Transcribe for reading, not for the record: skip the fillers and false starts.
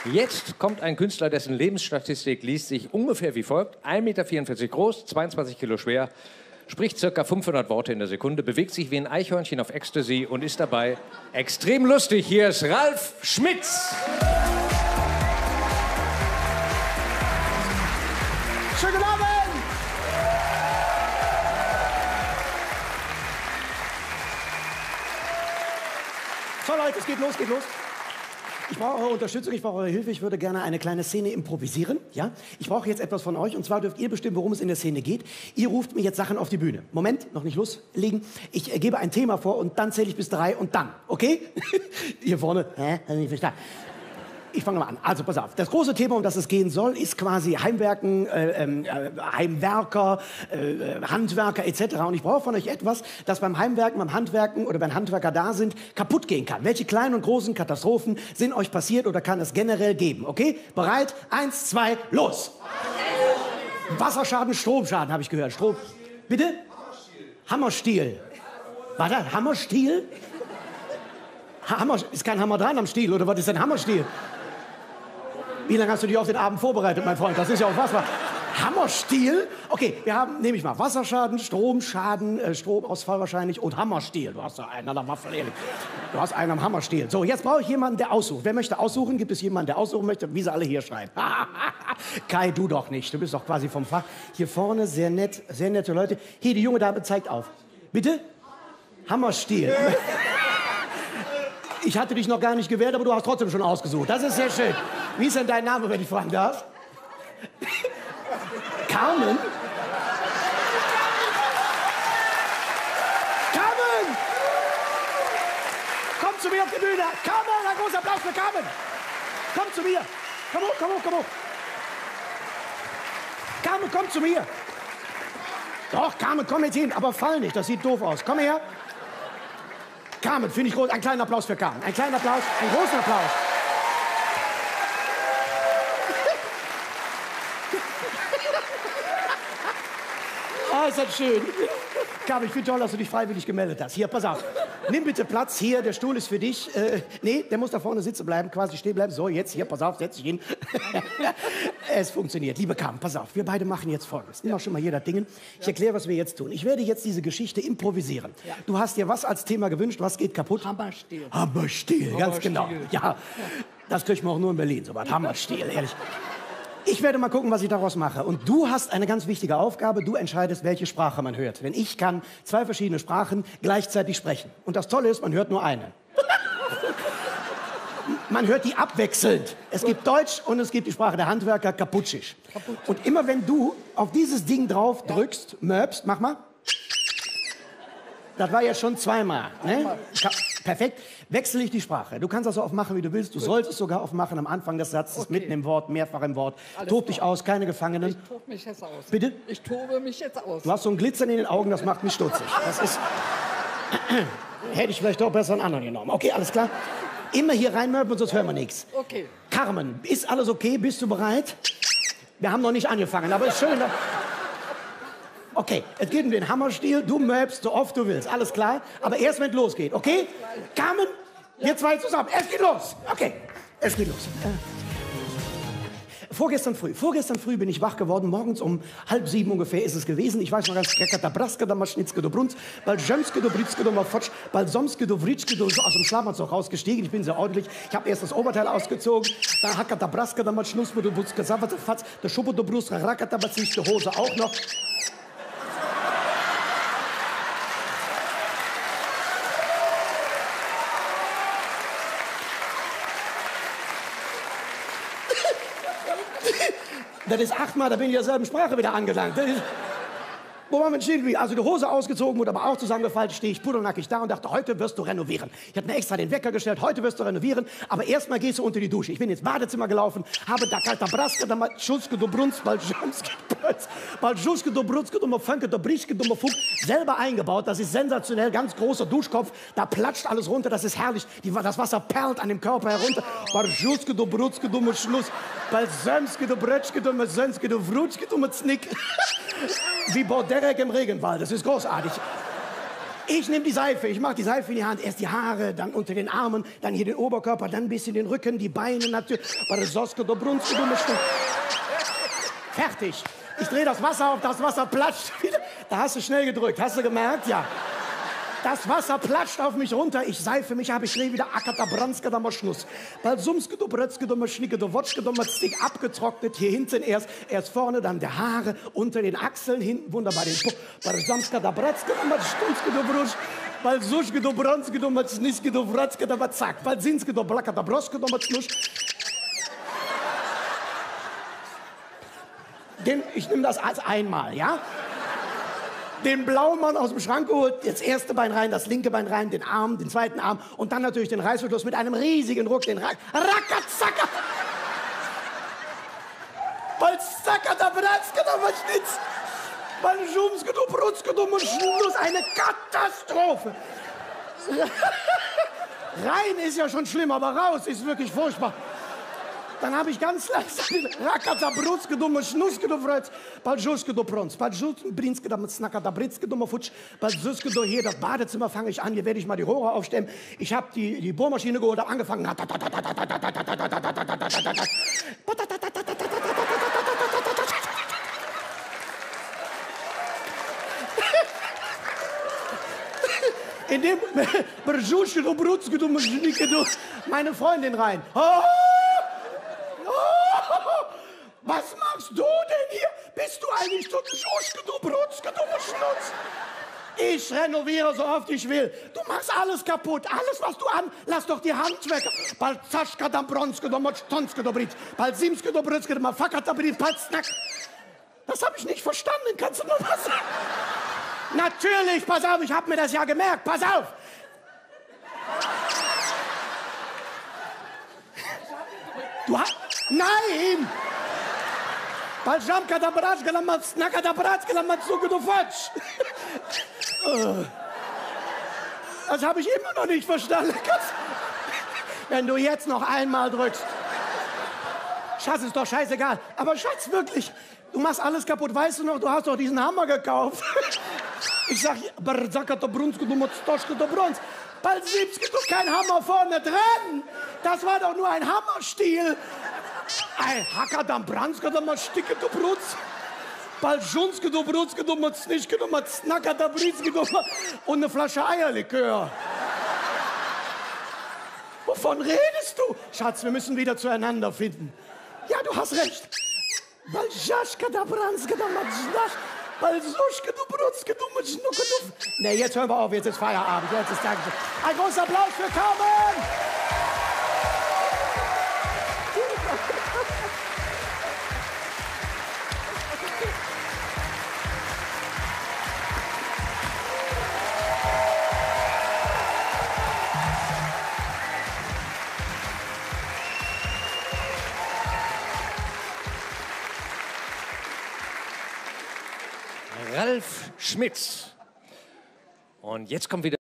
Jetzt kommt ein Künstler, dessen Lebensstatistik liest sich ungefähr wie folgt. 1,44 Meter groß, 22 Kilo schwer, spricht ca. 500 Worte in der Sekunde, bewegt sich wie ein Eichhörnchen auf Ecstasy und ist dabei extrem lustig. Hier ist Ralf Schmitz. Schönen guten Abend! So Leute, es geht los, geht los. Ich brauche eure Unterstützung, ich brauche eure Hilfe. Ich würde gerne eine kleine Szene improvisieren. Ja? Ich brauche jetzt etwas von euch. Und zwar dürft ihr bestimmen, worum es in der Szene geht. Ihr ruft mir jetzt Sachen auf die Bühne. Moment, noch nicht loslegen. Ich gebe ein Thema vor und dann zähle ich bis 3 und dann. Okay? Hier vorne. Hä? Hab ich nicht verstanden. Ich fange mal an. Also pass auf. Das große Thema, um das es gehen soll, ist quasi Heimwerken, Heimwerker, Handwerker etc. Und ich brauche von euch etwas, das beim Heimwerken, beim Handwerken oder beim Handwerker da sind, kaputt gehen kann. Welche kleinen und großen Katastrophen sind euch passiert oder kann es generell geben? Okay? Bereit? 1, 2, los! Wasserschaden, Stromschaden, habe ich gehört. Strom. Bitte? Hammerstiel. Warte, Hammerstiel? Hammer, ist kein Hammer dran am Stiel, oder was ist denn Hammerstiel? Wie lange hast du dich auf den Abend vorbereitet, mein Freund? Das ist ja auch was. Hammerstiel? Okay, wir haben, nehme ich mal, Wasserschaden, Stromschaden, Stromausfall wahrscheinlich und Hammerstiel. Du hast da einen an der Waffel, ehrlich. Du hast einen am Hammerstiel. So, jetzt brauche ich jemanden, der aussucht. Wer möchte aussuchen? Gibt es jemanden, der aussuchen möchte? Wie sie alle hier schreien. Kai, du doch nicht. Du bist doch quasi vom Fach. Hier vorne, sehr nett, sehr nette Leute. Hier, die junge Dame zeigt auf. Bitte? Hammerstiel. Ich hatte dich noch gar nicht gewählt, aber du hast trotzdem schon ausgesucht. Das ist sehr schön. Wie ist denn dein Name, wenn ich fragen darf? Carmen? Carmen! Komm zu mir auf die Bühne. Carmen, ein großer Applaus für Carmen. Komm zu mir. Komm hoch, komm hoch, komm hoch. Carmen, komm zu mir. Doch, Carmen, komm jetzt hin. Aber fall nicht, das sieht doof aus. Komm her. Carmen, finde ich groß. Ein kleiner Applaus für Carmen. Ein kleiner Applaus, einen großen Applaus. Ah, ist das schön. Carmen, ich finde toll, dass du dich freiwillig gemeldet hast. Hier, pass auf. Nimm bitte Platz hier, der Stuhl ist für dich. Nee, der muss da vorne sitzen bleiben, quasi stehen bleiben. So, jetzt hier, pass auf, setz dich hin. Es funktioniert. Liebe Carmen, pass auf, wir beide machen jetzt Folgendes. Nimm auch schon mal hier das Ding. Ich erkläre, was wir jetzt tun. Ich werde jetzt diese Geschichte improvisieren. Ja. Du hast dir was als Thema gewünscht, was geht kaputt? Hammerstiel. Hammerstiel, ganz genau. Ja, das kriegt man auch nur in Berlin, so was. Hammerstiel, ehrlich. Ich werde mal gucken, was ich daraus mache. Und du hast eine ganz wichtige Aufgabe. Du entscheidest, welche Sprache man hört. Denn ich kann 2 verschiedene Sprachen gleichzeitig sprechen. Und das Tolle ist, man hört nur eine. Man hört die abwechselnd. Es gibt Deutsch und es gibt die Sprache der Handwerker, Kaputschisch. Und immer wenn du auf dieses Ding drauf drückst, möpst, mach mal. Das war jetzt schon 2-mal. Ne? Perfekt. Wechsle ich die Sprache. Du kannst das so aufmachen, wie du willst. Du sollst es sogar aufmachen am Anfang des Satzes, mitten im Wort, mehrfach im Wort. Tob dich aus, keine Gefangenen. Ich tobe mich jetzt aus. Bitte? Ich tobe mich jetzt aus. Du hast so ein Glitzern in den Augen, das macht mich stutzig. Das ist... Hätte ich vielleicht doch besser einen anderen genommen. Okay, alles klar. Immer hier reinmöpeln, sonst hören wir nichts. Okay. Carmen, ist alles okay? Bist du bereit? Wir haben noch nicht angefangen, aber ist schön. Okay, es geht um den Hammerstiel. Du möpst so oft du willst. Alles klar? Aber erst, wenn es losgeht, okay? Carmen, wir 2 zusammen. Es geht los. Okay, es geht los. Vorgestern früh bin ich wach geworden. Morgens um 6:30 ungefähr ist es gewesen. Ich weiß noch ganz, Braska, da Maschnitzke, do Bruns, bald Jömske, do Britzke, do Mafotsch, bald Somske, do Vritschke, do aus dem Schlafanzug rausgestiegen. Ich bin sehr ordentlich. Ich habe erst das Oberteil ausgezogen. Dann Hackata Braska, da Maschnussme, do Butzke, Savate, Fatz, der Schuppe, do Brust, Rakata, die Hose auch noch. Das ist 8-mal, da bin ich in derselben Sprache wieder angelangt. Wo waren wir stehen? Also die Hose ausgezogen, wurde aber auch zusammengefaltet, stehe ich pudelnackig da und dachte, heute wirst du renovieren. Ich habe mir extra den Wecker gestellt, heute wirst du renovieren, aber erstmal gehst du unter die Dusche. Ich bin ins Badezimmer gelaufen, habe da kalter Braske, da Schulske, do Brunz, bald Schulske, do Brunzke, do Fönke, do Brischke, do Fug, selber eingebaut. Das ist sensationell, ganz großer Duschkopf, da platscht alles runter, das ist herrlich. Das Wasser perlt an dem Körper herunter. Bald Schulske, do Brunzke, do Schluss, bald Sömske, do Brötschke, do Sönske, do Vrutschke, do Znick. Wie Borderek im Regenwald, das ist großartig. Ich nehme die Seife, ich mache die Seife in die Hand. Erst die Haare, dann unter den Armen, dann hier den Oberkörper, dann ein bisschen den Rücken, die Beine natürlich. Fertig. Ich drehe das Wasser auf, das Wasser platscht wieder. Da hast du schnell gedrückt, hast du gemerkt? Ja. Das Wasser platscht auf mich runter, ich seife mich ab, ich drehe wieder Akata Branska da Schnuss. Balsumske do Brötzke do Schnicke do Wotschke do Stick abgetrocknet, hier hinten erst vorne, dann der Haare, unter den Achseln, hinten wunderbar den Po. Balsamska da Brötzke do Stunske do Brusch, Balsuschke do Bronske do Sniske do Wrotzke da Zack, Balsinske do Blaka da Broske do Schnusch. Ich nehme das als einmal, ja? Den Blaumann aus dem Schrank geholt, das erste Bein rein, das linke Bein rein, den Arm, den zweiten Arm und dann natürlich den Reißverschluss mit einem riesigen Ruck, den Rakazacka! Balzacka da Bratska da Schnitz! Baljumske do Brutzke do Schnuss, eine Katastrophe! Rein ist ja schon schlimm, aber raus ist wirklich furchtbar. Dann habe ich ganz leise Rakata Brutzke dumme Schnuske do Vrötz, Baljuske do Prons, Baljutbrinske da Snacker da Britzke dumme Futsch, Baljuske do hier, das Badezimmer fange ich an, hier werde ich mal die Rohre aufstemmen. Ich habe die Bohrmaschine geholt, habe angefangen. In dem Baljutske do Brutzke dumme Schnicke do meine Freundin rein. Was machst du denn hier? Bist du eigentlich so Schuschke, du Brutzke, du Schnutz? Ich renoviere so oft ich will. Du machst alles kaputt, alles was du an. Lass doch die Handwerker. Balzaschka, da Bronske, da Mocztonske, da Brit. Balsimske, da Britzke, da Fakat, da Brit, Palznack. Das habe ich nicht verstanden. Kannst du noch was sagen? Natürlich, pass auf, ich habe mir das ja gemerkt. Pass auf. Du hast... Nein! Baljamka da Bratschka, da Snaka da Bratschka, da Matsuke do Fatsch. Das habe ich immer noch nicht verstanden. Wenn du jetzt noch einmal drückst. Schatz, ist doch scheißegal. Aber Schatz, wirklich, du machst alles kaputt. Weißt du noch, du hast doch diesen Hammer gekauft. Ich sag, Barzaka do Brunske, du Motstoschke do Brons. Balsibske, du kein Hammer vorne dran. Das war doch nur ein Hammerstiel. Ein Hacker, dann Branske, dann mal Sticke, du Brutz. Baljunske, du Brutzke, du Matznischke, du Matznacker, da Britzke, du und eine Flasche Eierlikör. Wovon redest du? Schatz, wir müssen wieder zueinander finden. Ja, du hast recht. Baljaschka, da Branske, da Matznasch, Balsuschke, du Brutzke, du Matschnucke, du... Nee, jetzt hören wir auf, jetzt ist Feierabend, jetzt ist Dankeschön. Ein großer Applaus für Carmen! Ralf Schmitz. Und jetzt kommt wieder